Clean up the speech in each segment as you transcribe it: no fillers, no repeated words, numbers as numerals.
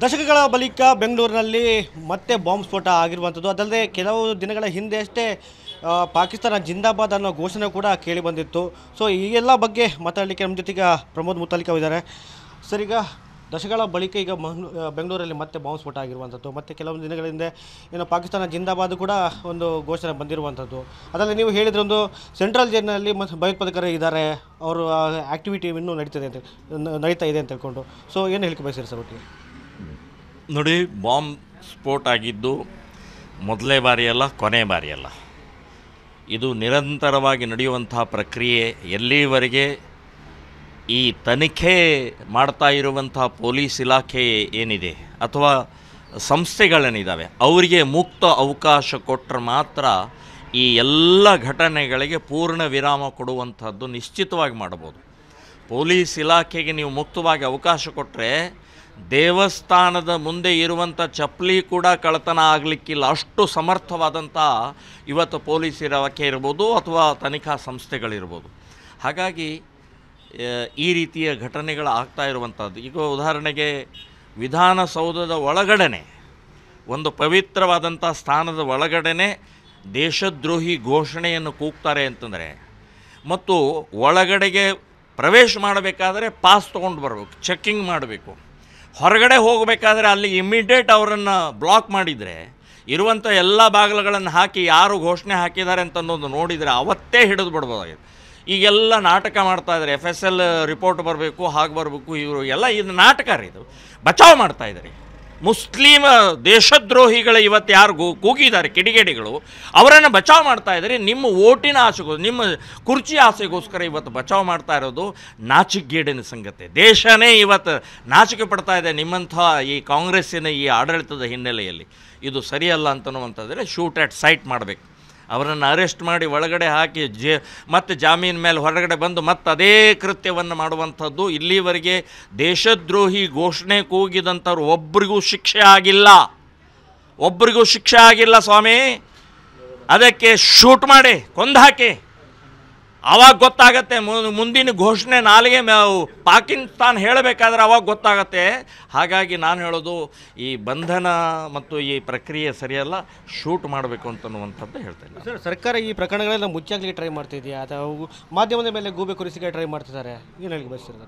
ದಶಕಗಳ ಬಳಿಕ ಬೆಂಗಳೂರಿನಲ್ಲಿ ಮತ್ತೆ ಬಾಂಬ್ ಸ್ಫೋಟ ಆಗಿರುವಂಥದ್ದು. ಅದಲ್ಲದೆ ಕೆಲವು ದಿನಗಳ ಹಿಂದೆ ಅಷ್ಟೇ ಪಾಕಿಸ್ತಾನ ಜಿಂದಾಬಾದ್ ಅನ್ನೋ ಘೋಷಣೆ ಕೂಡ ಕೇಳಿ ಬಂದಿತ್ತು. ಸೊ ಈ ಎಲ್ಲ ಬಗ್ಗೆ ಮಾತಾಡಲಿಕ್ಕೆ ನಮ್ಮ ಜೊತೆಗೆ ಪ್ರಮೋದ್ ಮುತಾಲಿಕ ಇದ್ದಾರೆ. ಸರ್, ಈಗ ದಶಕಗಳ ಬಳಿಕ ಈಗ ಬೆಂಗಳೂರಲ್ಲಿ ಮತ್ತೆ ಬಾಂಬ್ ಸ್ಫೋಟ ಆಗಿರುವಂಥದ್ದು. ಮತ್ತು ಕೆಲವು ದಿನಗಳ ಹಿಂದೆ ಏನು ಪಾಕಿಸ್ತಾನ ಜಿಂದಾಬಾದ್ ಕೂಡ ಒಂದು ಘೋಷಣೆ ಬಂದಿರುವಂಥದ್ದು. ಅದರಲ್ಲಿ ನೀವು ಹೇಳಿದ್ರೆ ಒಂದು ಸೆಂಟ್ರಲ್ ಜೈಲಿನಲ್ಲಿ ಮತ್ತು ಭಯೋತ್ಪಾದಕರು ಇದ್ದಾರೆ, ಅವರು ಆ್ಯಕ್ಟಿವಿಟಿ ಇನ್ನೂ ನಡೀತಾ ಇದೆ ಅಂತ ಹೇಳ್ಕೊಂಡು. ಸೊ ಏನು ಹೇಳಿಕೆ ಬಯಸಿರಿ ಸರ್ ಒಟ್ಟಿಗೆ? ನೋಡಿ, ಬಾಂಬ್ ಸ್ಫೋಟ ಆಗಿದ್ದು ಮೊದಲೇ ಬಾರಿಯಲ್ಲ, ಕೊನೆ ಬಾರಿಯಲ್ಲ. ಇದು ನಿರಂತರವಾಗಿ ನಡೆಯುವಂತಹ ಪ್ರಕ್ರಿಯೆ. ಎಲ್ಲಿವರೆಗೆ ಈ ತನಿಖೆ ಮಾಡ್ತಾ ಇರುವಂಥ ಪೊಲೀಸ್ ಇಲಾಖೆ ಏನಿದೆ ಅಥವಾ ಸಂಸ್ಥೆಗಳೇನಿದ್ದಾವೆ ಅವರಿಗೆ ಮುಕ್ತ ಅವಕಾಶ ಕೊಟ್ಟರೆ ಮಾತ್ರ ಈ ಎಲ್ಲ ಘಟನೆಗಳಿಗೆ ಪೂರ್ಣ ವಿರಾಮ ಕೊಡುವಂಥದ್ದು ನಿಶ್ಚಿತವಾಗಿ ಮಾಡ್ಬೋದು. ಪೊಲೀಸ್ ಇಲಾಖೆಗೆ ನೀವು ಮುಕ್ತವಾಗಿ ಅವಕಾಶ ಕೊಟ್ಟರೆ ದೇವಸ್ಥಾನದ ಮುಂದೆ ಇರುವಂಥ ಚಪ್ಪಲಿ ಕೂಡ ಕಳ್ಳತನ ಆಗಲಿಕ್ಕಿಲ್ಲ. ಅಷ್ಟು ಸಮರ್ಥವಾದಂಥ ಇವತ್ತು ಪೊಲೀಸ್ ಇಲಾಖೆ ಇರ್ಬೋದು ಅಥವಾ ತನಿಖಾ ಸಂಸ್ಥೆಗಳಿರ್ಬೋದು. ಹಾಗಾಗಿ ಈ ರೀತಿಯ ಘಟನೆಗಳು ಆಗ್ತಾ ಇರುವಂಥದ್ದು. ಈಗ ಉದಾಹರಣೆಗೆ ವಿಧಾನಸೌಧದ ಒಳಗಡೆ, ಒಂದು ಪವಿತ್ರವಾದಂಥ ಸ್ಥಾನದ ಒಳಗಡೆ ದೇಶದ್ರೋಹಿ ಘೋಷಣೆಯನ್ನು ಕೂಗ್ತಾರೆ ಅಂತಂದರೆ, ಮತ್ತು ಒಳಗಡೆಗೆ ಪ್ರವೇಶ ಮಾಡಬೇಕಾದ್ರೆ ಪಾಸ್ ತೊಗೊಂಡು ಬರಬೇಕು, ಚೆಕ್ಕಿಂಗ್ ಮಾಡಬೇಕು. ಹೊರಗಡೆ ಹೋಗಬೇಕಾದ್ರೆ ಅಲ್ಲಿ ಇಮ್ಮಿಡಿಯೇಟ್ ಅವರನ್ನು ಬ್ಲಾಕ್ ಮಾಡಿದರೆ, ಇರುವಂಥ ಎಲ್ಲ ಬಾಗಿಲುಗಳನ್ನು ಹಾಕಿ ಯಾರು ಘೋಷಣೆ ಹಾಕಿದ್ದಾರೆ ಅಂತನ್ನೋದು ನೋಡಿದರೆ ಅವತ್ತೇ ಹಿಡಿದು ಬಿಡ್ಬೋದಾಗಿದೆ. ಈಗೆಲ್ಲ ನಾಟಕ ಮಾಡ್ತಾಯಿದ್ದಾರೆ. FSL ರಿಪೋರ್ಟ್ ಬರಬೇಕು, ಹಾಗೆ ಬರಬೇಕು, ಇವರು ಎಲ್ಲ ಇದು ನಾಟಕ ರೀ. ಇದು ಬಚಾವ್ ಮಾಡ್ತಾಯಿದ್ದಾರೆ. ಮುಸ್ಲಿಮ ದೇಶದ್ರೋಹಿಗಳು ಇವತ್ತು ಯಾರು ಕೂಗಿದ್ದಾರೆ ಕಿಡಿಗೇಡಿಗಳು, ಅವರನ್ನು ಬಚಾವ್ ಮಾಡ್ತಾ ಇದ್ದಾರೆ. ನಿಮ್ಮ ಓಟಿನ ಆಸೆಗೋಸ್ಕರ, ನಿಮ್ಮ ಕುರ್ಚಿ ಆಸೆಗೋಸ್ಕರ ಇವತ್ತು ಬಚಾವ್ ಮಾಡ್ತಾ ಇರೋದು ನಾಚಿಕೆಗೇಡಿನ ಸಂಗತಿ. ದೇಶನೇ ಇವತ್ತು ನಾಚಿಕೆ ಪಡ್ತಾ ಇದೆ ನಿಮ್ಮಂಥ ಈ ಕಾಂಗ್ರೆಸ್ಸಿನ ಈ ಆಡಳಿತದ ಹಿನ್ನೆಲೆಯಲ್ಲಿ. ಇದು ಸರಿಯಲ್ಲ ಅಂತನ್ನುವಂಥದ್ದರೆ ಶೂಟ್ ಆ್ಯಟ್ ಸೈಟ್ ಮಾಡಬೇಕು. ಅವರನ್ನು ಅರೆಸ್ಟ್ ಮಾಡಿ ಒಳಗಡೆ ಹಾಕಿ ಮತ್ತೆ ಜಾಮೀನು ಮೇಲೆ ಹೊರಗಡೆ ಬಂದು ಮತ್ತೆ ಅದೇ ಕೃತ್ಯವನ್ನು ಮಾಡುವಂಥದ್ದು. ಇಲ್ಲಿವರೆಗೆ ದೇಶದ್ರೋಹಿ ಘೋಷಣೆ ಕೂಗಿದಂಥವ್ರು ಒಬ್ಬರಿಗೂ ಶಿಕ್ಷೆ ಆಗಿಲ್ಲ ಸ್ವಾಮಿ. ಅದಕ್ಕೆ ಶೂಟ್ ಮಾಡಿ ಕೊಂದು ಹಾಕಿ, ಆವಾಗ ಗೊತ್ತಾಗತ್ತೆ. ಮುಂದಿನ ಘೋಷಣೆ ನಾಳೆಗೆ ಪಾಕಿಸ್ತಾನ ಹೇಳಬೇಕಾದ್ರೆ ಅವಾಗ ಗೊತ್ತಾಗತ್ತೆ. ಹಾಗಾಗಿ ನಾನು ಹೇಳೋದು, ಈ ಬಂಧನ ಮತ್ತು ಈ ಪ್ರಕ್ರಿಯೆ ಸರಿಯಲ್ಲ, ಶೂಟ್ ಮಾಡಬೇಕು ಅಂತನ್ನುವಂಥದ್ದು ಹೇಳ್ತೇನೆ. ಸರ್, ಸರ್ಕಾರ ಈ ಪ್ರಕರಣಗಳೆಲ್ಲ ಮುಚ್ಚಾಗಲಿಕ್ಕೆ ಟ್ರೈ ಮಾಡ್ತಿದೆಯಾ ಅಥವಾ ಮಾಧ್ಯಮದ ಮೇಲೆ ಗೂಬೆ ಕೂರಿಸಿಗೆ ಟ್ರೈ ಮಾಡ್ತಿದ್ದಾರೆ? ಏನು ಹೇಳಿ ಬಯಸ್ತಿದ್ದಾರೆ?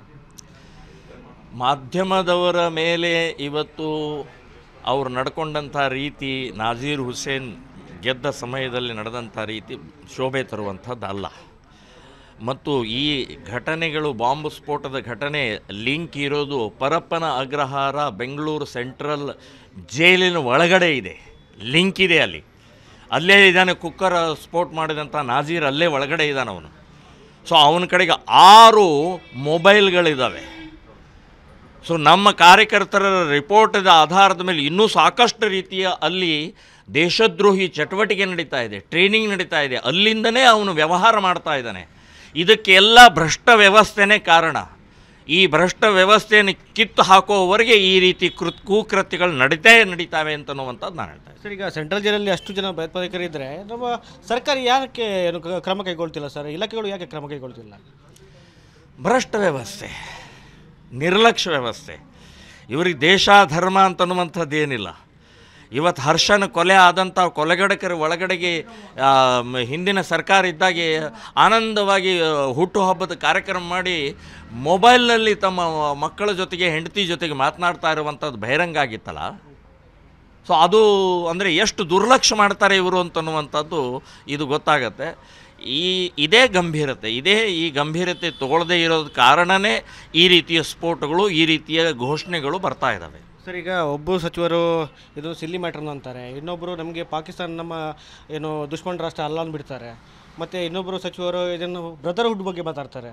ಮಾಧ್ಯಮದವರ ಮೇಲೆ ಇವತ್ತು ಅವರು ನಡ್ಕೊಂಡಂಥ ರೀತಿ, ನಾಜೀರ್ ಹುಸೇನ್ ಗೆದ್ದ ಸಮಯದಲ್ಲಿ ನಡೆದಂಥ ರೀತಿ ಶೋಭೆ ತರುವಂಥದ್ದು ಅಲ್ಲ. ಮತ್ತು ಈ ಘಟನೆಗಳು, ಬಾಂಬ್ ಸ್ಫೋಟದ ಘಟನೆ ಲಿಂಕ್ ಇರೋದು ಪರಪ್ಪನ ಅಗ್ರಹಾರ ಬೆಂಗಳೂರು ಸೆಂಟ್ರಲ್ ಜೈಲಿನ ಒಳಗಡೆ ಇದೆ. ಲಿಂಕ್ ಇದೆ ಅಲ್ಲಿ. ಅಲ್ಲೇ ಇದ್ದಾನೆ ಕುಕ್ಕರ್ ಸ್ಫೋಟ ಮಾಡಿದಂಥ ನಾಜೀರ್, ಅಲ್ಲೇ ಒಳಗಡೆ ಇದ್ದಾನೆ ಅವನು. ಸೊ ಅವನ ಕಡೆಗೆ 6 ಮೊಬೈಲ್ಗಳಿದ್ದಾವೆ. ಸೊ ನಮ್ಮ ಕಾರ್ಯಕರ್ತರ ರಿಪೋರ್ಟದ ಆಧಾರದ ಮೇಲೆ ಇನ್ನೂ ಸಾಕಷ್ಟು ರೀತಿಯ ಅಲ್ಲಿ ದೇಶದ್ರೋಹಿ ಚಟುವಟಿಕೆ ನಡೀತಾ ಇದೆ, ಟ್ರೈನಿಂಗ್ ನಡೀತಾ ಇದೆ. ಅಲ್ಲಿಂದನೇ ಅವನು ವ್ಯವಹಾರ ಮಾಡ್ತಾ ಇದ್ದಾನೆ. ಇದಕ್ಕೆಲ್ಲ ಭ್ರಷ್ಟ ವ್ಯವಸ್ಥೆನೇ ಕಾರಣ. ಈ ಭ್ರಷ್ಟ ವ್ಯವಸ್ಥೆಯನ್ನು ಕಿತ್ತು ಹಾಕೋವರೆಗೆ ಈ ರೀತಿ ಕುಕೃತ್ಯಗಳು ನಡೀತಾವೆ ಅಂತನ್ನುವಂಥದ್ದು ನಾನು ಹೇಳ್ತಾ ಇದ್ದೀನಿ. ಸರ್, ಈಗ ಸೆಂಟ್ರಲ್ ಜೈಲಲ್ಲಿ ಅಷ್ಟು ಜನ ಭಯೋತ್ಪಾದಕರಿದ್ದರೆ ನಮ್ಮ ಸರ್ಕಾರ ಯಾಕೆ ಏನು ಕ್ರಮ ಕೈಗೊಳ್ತಿಲ್ಲ ಸರ್? ಇಲಾಖೆಗಳು ಯಾಕೆ ಕ್ರಮ ಕೈಗೊಳ್ತಿಲ್ಲ? ಭ್ರಷ್ಟ ವ್ಯವಸ್ಥೆ, ನಿರ್ಲಕ್ಷ್ಯ ವ್ಯವಸ್ಥೆ. ಇವರಿಗೆ ದೇಶ ಧರ್ಮ ಅಂತನ್ನುವಂಥದ್ದು ಏನಿಲ್ಲ. ಇವತ್ತು ಹರ್ಷನ ಕೊಲೆ ಆದಂಥ ಕೊಲೆಗಡಕರ ಒಳಗಡೆಗೆ ಹಿಂದಿನ ಸರ್ಕಾರ ಇದ್ದಾಗೆ ಆನಂದವಾಗಿ ಹುಟ್ಟುಹಬ್ಬದ ಕಾರ್ಯಕ್ರಮ ಮಾಡಿ ಮೊಬೈಲ್ನಲ್ಲಿ ತಮ್ಮ ಮಕ್ಕಳ ಜೊತೆಗೆ, ಹೆಂಡತಿ ಜೊತೆಗೆ ಮಾತನಾಡ್ತಾ ಇರುವಂಥದ್ದು ಬಹಿರಂಗ ಆಗಿತ್ತಲ್ಲ. ಸೊ ಅದು ಅಂದರೆ ಎಷ್ಟು ದುರ್ಲಕ್ಷ್ಯ ಮಾಡ್ತಾರೆ ಇವರು ಅಂತನ್ನುವಂಥದ್ದು ಇದು ಗೊತ್ತಾಗತ್ತೆ. ಇದೇ ಈ ಗಂಭೀರತೆ ತಗೊಳ್ಳದೇ ಇರೋದ ಕಾರಣವೇ ಈ ರೀತಿಯ ಸ್ಫೋಟಗಳು, ಈ ರೀತಿಯ ಘೋಷಣೆಗಳು ಬರ್ತಾ ಇದ್ದಾವೆ. ಸರ್, ಈಗ ಒಬ್ಬರು ಸಚಿವರು ಇದು ಸಿಲ್ಲಿ ಮ್ಯಾಟ್ರನ್ನು ಅಂತಾರೆ, ಇನ್ನೊಬ್ಬರು ನಮಗೆ ಪಾಕಿಸ್ತಾನ ನಮ್ಮ ಏನು ದುಶ್ಮನ್ ರಾಷ್ಟ್ರ ಅಲ್ಲ ಅಂದ್ಬಿಡ್ತಾರೆ. ಮತ್ತು ಇನ್ನೊಬ್ಬರು ಸಚಿವರು ಇದನ್ನು ಬ್ರದರ್ಹುಡ್ ಬಗ್ಗೆ ಮಾತಾಡ್ತಾರೆ.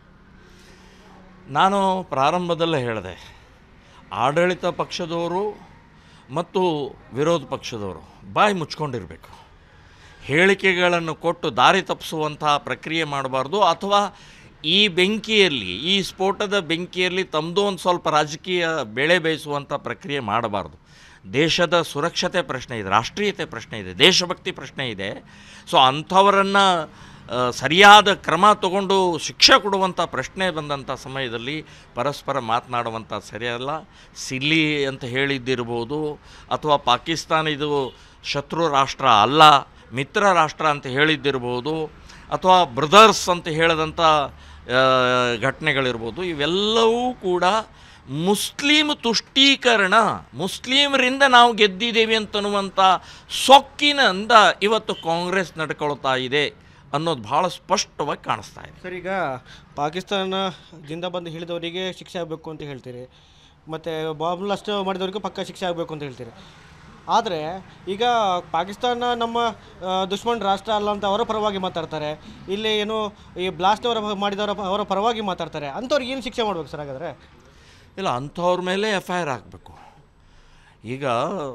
ನಾನು ಪ್ರಾರಂಭದಲ್ಲೇ ಹೇಳಿದೆ, ಆಡಳಿತ ಪಕ್ಷದವರು ಮತ್ತು ವಿರೋಧ ಪಕ್ಷದವರು ಬಾಯಿ ಮುಚ್ಕೊಂಡಿರಬೇಕು. ಹೇಳಿಕೆಗಳನ್ನು ಕೊಟ್ಟು ದಾರಿ ತಪ್ಪಿಸುವಂತಹ ಪ್ರಕ್ರಿಯೆ ಮಾಡಬಾರ್ದು. ಅಥವಾ ಈ ಬೆಂಕಿಯಲ್ಲಿ, ಈ ಸ್ಫೋಟದ ಬೆಂಕಿಯಲ್ಲಿ ತಮ್ಮದು ಒಂದು ಸ್ವಲ್ಪ ರಾಜಕೀಯ ಬೆಳೆ ಬೇಯಿಸುವಂಥ ಪ್ರಕ್ರಿಯೆ ಮಾಡಬಾರ್ದು. ದೇಶದ ಸುರಕ್ಷತೆ ಪ್ರಶ್ನೆ ಇದೆ, ರಾಷ್ಟ್ರೀಯತೆ ಪ್ರಶ್ನೆ ಇದೆ, ದೇಶಭಕ್ತಿ ಪ್ರಶ್ನೆ ಇದೆ. ಸೊ ಅಂಥವರನ್ನು ಸರಿಯಾದ ಕ್ರಮ ತಗೊಂಡು ಶಿಕ್ಷೆ ಕೊಡುವಂಥ ಪ್ರಶ್ನೆ ಬಂದಂಥ ಸಮಯದಲ್ಲಿ ಪರಸ್ಪರ ಮಾತನಾಡುವಂಥ ಸರಿಯಲ್ಲ. ಸಿಲ್ಲಿ ಅಂತ ಹೇಳಿದ್ದಿರ್ಬೋದು, ಅಥವಾ ಪಾಕಿಸ್ತಾನ ಇದು ಶತ್ರು ರಾಷ್ಟ್ರ ಅಲ್ಲ, ಮಿತ್ರ ರಾಷ್ಟ್ರ ಅಂತ ಹೇಳಿದ್ದಿರ್ಬೋದು, ಅಥವಾ ಬ್ರದರ್ಸ್ ಅಂತ ಹೇಳಿದಂಥ ಘಟನೆಗಳಿರ್ಬೋದು. ಇವೆಲ್ಲವೂ ಕೂಡ ಮುಸ್ಲಿಂ ತುಷ್ಟೀಕರಣ, ಮುಸ್ಲಿಮರಿಂದ ನಾವು ಗೆದ್ದಿದ್ದೇವೆ ಅಂತನ್ನುವಂಥ ಸೊಕ್ಕಿನಿಂದ ಇವತ್ತು ಕಾಂಗ್ರೆಸ್ ನಡ್ಕೊಳ್ತಾ ಇದೆ ಅನ್ನೋದು ಭಾಳ ಸ್ಪಷ್ಟವಾಗಿ ಕಾಣಿಸ್ತಾ ಇದೆ. ಸರ್, ಈಗ ಪಾಕಿಸ್ತಾನ ಜಿಂದಾಬಾದ್ ಹೇಳಿದವರಿಗೆ ಶಿಕ್ಷೆ ಆಗಬೇಕು ಅಂತ ಹೇಳ್ತೀರಿ, ಮತ್ತು ಬಾಂಬ್ ಬ್ಲಾಸ್ಟ್ ಮಾಡಿದವರಿಗೂ ಪಕ್ಕ ಶಿಕ್ಷೆ ಆಗಬೇಕು ಅಂತ ಹೇಳ್ತೀರಿ. ಆದರೆ ಈಗ ಪಾಕಿಸ್ತಾನ ನಮ್ಮ ದುಶ್ಮನ್ ರಾಷ್ಟ್ರ ಅಲ್ಲ ಅಂತ ಅವರ ಪರವಾಗಿ ಮಾತಾಡ್ತಾರೆ, ಇಲ್ಲಿ ಏನು ಈ ಬ್ಲಾಸ್ಟ್ ಮಾಡಿದವರ ಅವರ ಪರವಾಗಿ ಮಾತಾಡ್ತಾರೆ. ಅಂಥವ್ರಿಗೆ ಏನು ಶಿಕ್ಷೆ ಮಾಡಬೇಕು ಸರ್ ಹಾಗಾದರೆ? ಇಲ್ಲ, ಅಂಥವ್ರ ಮೇಲೆ FIR ಆಗಬೇಕು. ಈಗ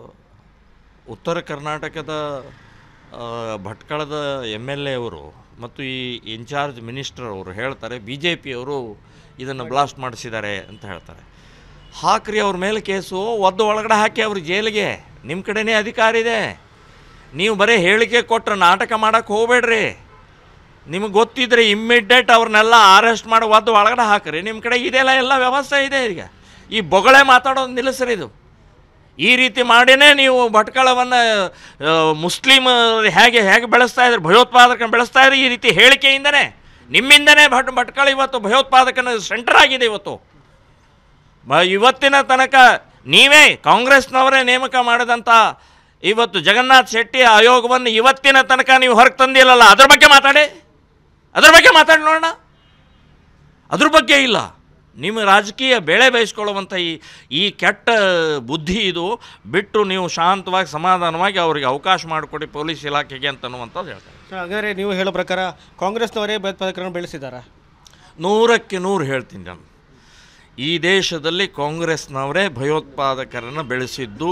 ಉತ್ತರ ಕರ್ನಾಟಕದ ಭಟ್ಕಳದ MLA ಅವರು ಮತ್ತು ಈ ಇನ್ಚಾರ್ಜ್ ಮಿನಿಸ್ಟರ್ ಅವರು ಹೇಳ್ತಾರೆ BJPಯವರು ಇದನ್ನು ಬ್ಲಾಸ್ಟ್ ಮಾಡಿಸಿದ್ದಾರೆ ಅಂತ ಹೇಳ್ತಾರೆ. ಹಾಕ್ರಿ ಅವ್ರ ಮೇಲೆ ಕೇಸು, ಒದ್ದು ಒಳಗಡೆ ಹಾಕಿ ಅವ್ರ ಜೈಲಿಗೆ. ನಿಮ್ಮ ಕಡೆನೇ ಅಧಿಕಾರ ಇದೆ. ನೀವು ಬರೀ ಹೇಳಿಕೆ ಕೊಟ್ಟರೆ ನಾಟಕ ಮಾಡೋಕ್ಕೆ ಹೋಗಬೇಡ್ರಿ. ನಿಮಗೆ ಗೊತ್ತಿದ್ರೆ ಇಮ್ಮಿಡಿಯೇಟ್ ಅವ್ರನ್ನೆಲ್ಲ ಅರೆಸ್ಟ್ ಮಾಡಿ ಒದ್ದು ಒಳಗಡೆ ಹಾಕ್ರಿ. ನಿಮ್ಮ ಕಡೆ ಇದೆಲ್ಲ ಎಲ್ಲ ವ್ಯವಸ್ಥೆ ಇದೆ. ಈಗ ಈ ಬೊಗಳೆ ಮಾತಾಡೋದು ನಿಲ್ಲಿಸ್ರಿ. ಇದು ಈ ರೀತಿ ಮಾಡಿನೇ ನೀವು ಭಟ್ಕಳವನ್ನು ಮುಸ್ಲಿಮ್ ಹೇಗೆ ಬೆಳೆಸ್ತಾ ಇದ್ರಿ, ಭಯೋತ್ಪಾದಕನ ಬೆಳೆಸ್ತಾ ಇದ್ರಿ. ಈ ರೀತಿ ಹೇಳಿಕೆಯಿಂದನೇ, ನಿಮ್ಮಿಂದನೇ ಭಟ್ಕಳ ಇವತ್ತು ಭಯೋತ್ಪಾದಕನ ಸೆಂಟರ್ ಆಗಿದೆ. ಇವತ್ತಿನ ತನಕ ನೀವೇ ಕಾಂಗ್ರೆಸ್ನವರೇ ನೇಮಕ ಮಾಡಿದಂಥ ಇವತ್ತು ಜಗನ್ನಾಥ್ ಶೆಟ್ಟಿ ಆಯೋಗವನ್ನು ಇವತ್ತಿನ ತನಕ ನೀವು ಹೊರಗೆ ತಂದಿಲ್ಲಲ್ಲ, ಅದ್ರ ಬಗ್ಗೆ ಮಾತಾಡಿ ನೋಡೋಣ. ಅದ್ರ ಬಗ್ಗೆ ಇಲ್ಲ. ನಿಮ್ಮ ರಾಜಕೀಯ ಬೆಳೆ ಬೇಯಿಸ್ಕೊಳ್ಳುವಂಥ ಈ ಕೆಟ್ಟ ಬುದ್ಧಿ ಇದು ಬಿಟ್ಟು ನೀವು ಶಾಂತವಾಗಿ ಸಮಾಧಾನವಾಗಿ ಅವರಿಗೆ ಅವಕಾಶ ಮಾಡಿಕೊಡಿ ಪೊಲೀಸ್ ಇಲಾಖೆಗೆ ಅಂತನ್ನುವಂಥದ್ದು ಹೇಳ್ತಾರೆ. ಹಾಗಾದರೆ ನೀವು ಹೇಳೋ ಪ್ರಕಾರ ಕಾಂಗ್ರೆಸ್ನವರೇ ಭಯೋತ್ಪಾದಕರನ್ನು ಬೆಳೆಸಿದ್ದಾರೆ? 100ಕ್ಕೆ 100 ಹೇಳ್ತೀನಿ ನಾನು. ಈ ದೇಶದಲ್ಲಿ ಕಾಂಗ್ರೆಸ್ನವರೇ ಭಯೋತ್ಪಾದಕರನ್ನು ಬೆಳೆಸಿದ್ದು.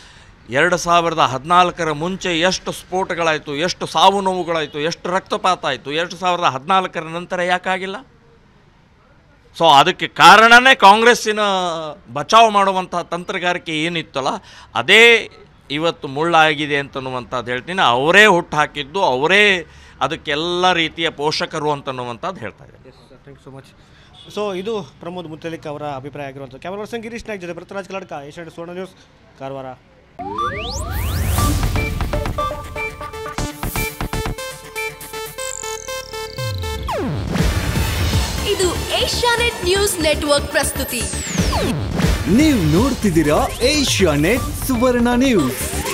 2014 ಮುಂಚೆ ಎಷ್ಟು ಸ್ಫೋಟಗಳಾಯಿತು, ಎಷ್ಟು ಸಾವು ನೋವುಗಳಾಯಿತು, ಎಷ್ಟು ರಕ್ತಪಾತ ಆಯಿತು. 2014 ನಂತರ ಯಾಕಾಗಿಲ್ಲ? ಸೊ ಅದಕ್ಕೆ ಕಾರಣನೇ ಕಾಂಗ್ರೆಸ್ಸಿನ ಬಚಾವ್ ಮಾಡುವಂಥ ತಂತ್ರಗಾರಿಕೆ ಏನಿತ್ತಲ್ಲ, ಅದೇ ಇವತ್ತು ಮುಳ್ಳಾಗಿದೆ ಅಂತನ್ನುವಂಥದ್ದು ಹೇಳ್ತೀನಿ. ಅವರೇ ಹುಟ್ಟು ಹಾಕಿದ್ದು, ಅವರೇ ಅದಕ್ಕೆಲ್ಲ ರೀತಿಯ ಪೋಷಕರು ಅಂತನ್ನುವಂಥದ್ದು ಹೇಳ್ತಾ ಇದ್ದಾರೆ. Thank you so much. So ಇದು ಪ್ರಮೋದ್ ಮುತ್ತಲಿಕ್ ಅವರ ಅಭಿಪ್ರಾಯ ಆಗಿರುವಂಥ. ಕ್ಯಾಮರಾ ಪರ್ಸನ್ ಗಿರೀಶ್ ನಾಯ್ಕ್ ಜೊತೆ ಭರತರಾಜ್ ಕಲಾಡ್ಕ, ಏಷ್ಯಾನೆಟ್ ಸುವರ್ಣ ನ್ಯೂಸ್, ಕಾರವಾರ. ಇದು ಏಷ್ಯಾನೆಟ್ ನ್ಯೂಸ್ ನೆಟ್ವರ್ಕ್ ಪ್ರಸ್ತುತಿ. ನೀವು ನೋಡ್ತಿದ್ದೀರಾ ಏಷ್ಯಾನೆಟ್ ಸುವರ್ಣ ನ್ಯೂಸ್.